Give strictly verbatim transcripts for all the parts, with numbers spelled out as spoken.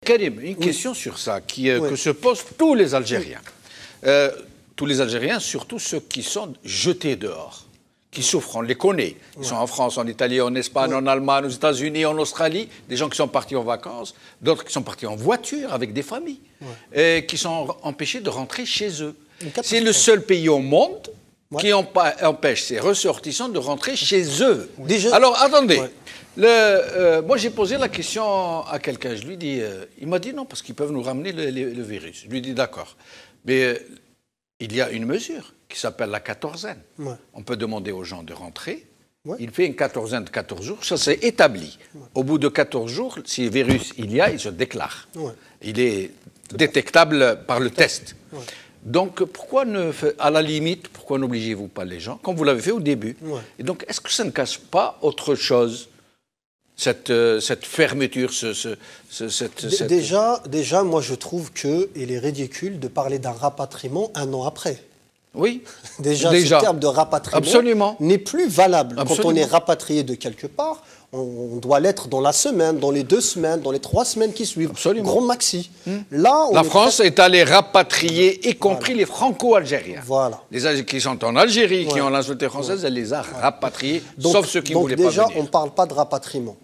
Karim, une oui. question sur ça qui, euh, oui. que se posent tous les Algériens. Oui. Euh, tous les Algériens, surtout ceux qui sont jetés dehors, qui souffrent, on les connaît. Ils oui. sont en France, en Italie, en Espagne, oui. en Allemagne, aux États-Unis, en Australie. Des gens qui sont partis en vacances, d'autres qui sont partis en voiture avec des familles, oui. et qui sont empêchés de rentrer chez eux. C'est le seul pays au monde ouais. qui empêche ses ressortissants de rentrer chez eux. Oui. Déjà, alors, attendez. Ouais. Le, euh, moi, j'ai posé la question à quelqu'un. Je lui dis, euh, il m'a dit non, parce qu'ils peuvent nous ramener le, le, le virus. Je lui dis d'accord. Mais euh, il y a une mesure qui s'appelle la quatorzaine. Ouais. On peut demander aux gens de rentrer. Ouais. Il fait une quatorzaine de quatorze jours. Ça, c'est établi. Ouais. Au bout de quatorze jours, si le virus il y a, il se déclare. Ouais. Il est Tout détectable par le test. Ouais. Donc, pourquoi ne, à la limite, pourquoi n'obligez-vous pas les gens, comme vous l'avez fait au début? Ouais. Et donc, est-ce que ça ne casse pas autre chose, cette, euh, cette fermeture, ce, ce, ce, cette, cette... Déjà, déjà, moi, je trouve qu'il est ridicule de parler d'un rapatriement un an après. Oui, déjà, déjà. ce terme de rapatriement n'est plus valable. Absolument. Quand on est rapatrié de quelque part, on doit l'être dans la semaine, dans les deux semaines, dans les trois semaines qui suivent. Absolument. Grand maxi. Mmh. Là, on la est France très... est allée rapatrier, y compris voilà. les Franco-Algériens. Voilà. Les Algériens qui sont en Algérie, ouais. qui ont la nationalité française, ouais. elle les a ouais. rapatriés, donc, sauf ceux qui ne voulaient pas venir. Donc déjà, on ne parle pas de rapatriement.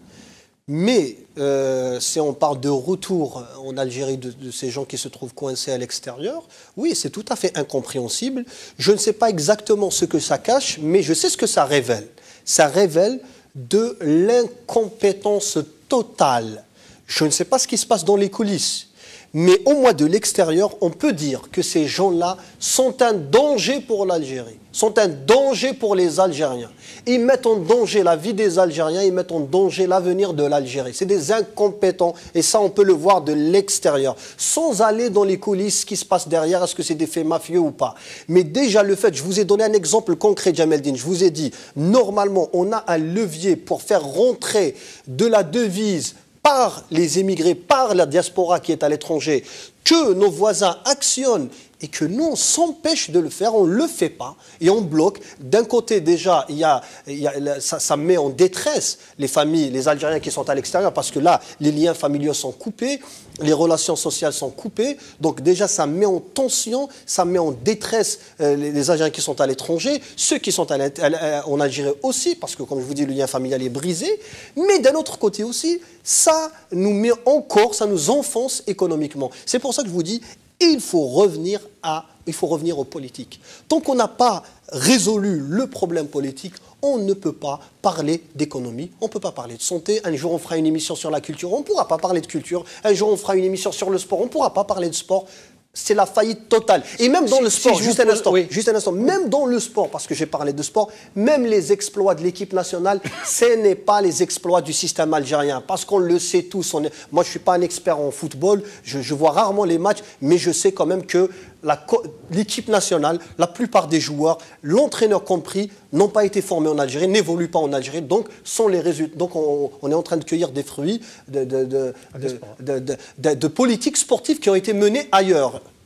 Mais euh, si on parle de retour en Algérie de, de ces gens qui se trouvent coincés à l'extérieur, oui, c'est tout à fait incompréhensible. Je ne sais pas exactement ce que ça cache, mais je sais ce que ça révèle. Ça révèle de l'incompétence totale. Je ne sais pas ce qui se passe dans les coulisses, mais au moins de l'extérieur, on peut dire que ces gens-là sont un danger pour l'Algérie, sont un danger pour les Algériens. Ils mettent en danger la vie des Algériens, ils mettent en danger l'avenir de l'Algérie. C'est des incompétents, et ça, on peut le voir de l'extérieur, sans aller dans les coulisses, ce qui se passe derrière, est-ce que c'est des faits mafieux ou pas. Mais déjà, le fait, je vous ai donné un exemple concret, Djameldine, je vous ai dit, normalement, on a un levier pour faire rentrer de la devise par les émigrés, par la diaspora qui est à l'étranger, que nos voisins actionnent et que nous, on s'empêche de le faire, on ne le fait pas et on bloque. D'un côté, déjà, il y a, il y a, ça, ça met en détresse les familles, les Algériens qui sont à l'extérieur, parce que là, les liens familiaux sont coupés, les relations sociales sont coupées. Donc déjà, ça met en tension, ça met en détresse euh, les, les Algériens qui sont à l'étranger, ceux qui sont à à, en Algérie aussi, parce que, comme je vous dis, le lien familial est brisé. Mais d'un autre côté aussi, ça nous met encore, ça nous enfonce économiquement. C'est pour ça que je vous dis, il faut revenir à, il faut revenir aux politiques. Tant qu'on n'a pas résolu le problème politique, on ne peut pas parler d'économie, on ne peut pas parler de santé. Un jour, on fera une émission sur la culture, on ne pourra pas parler de culture. Un jour, on fera une émission sur le sport, on ne pourra pas parler de sport. C'est la faillite totale. Et même dans si, le sport, si juste, un instant, oui. juste un instant, même dans le sport, parce que j'ai parlé de sport, même les exploits de l'équipe nationale, ce n'est pas les exploits du système algérien. Parce qu'on le sait tous. On est... Moi, je ne suis pas un expert en football, je, je vois rarement les matchs, mais je sais quand même que l'équipe nationale, la plupart des joueurs, l'entraîneur compris, n'ont pas été formés en Algérie, n'évoluent pas en Algérie, donc sont les résultats. Donc on, on est en train de cueillir des fruits de, de, de, de, de, de, de, de politiques sportives qui ont été menées ailleurs.